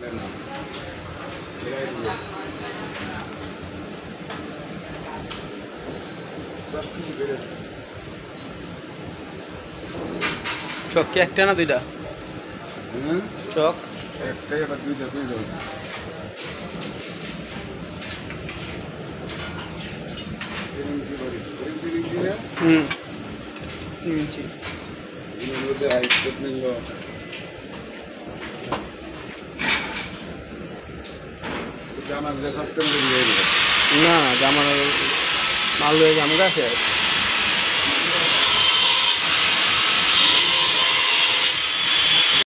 চক কি একটা না দুইটা? চক একটাই, আবার দুইটা পেয়ে যাবে। 3 ইঞ্চি করে 3 ইঞ্চি না? 3 ইঞ্চি। এর মধ্যে হাইট নিল জামার যে সপ্তাহ না জামার মাল হয়ে জামা আছে।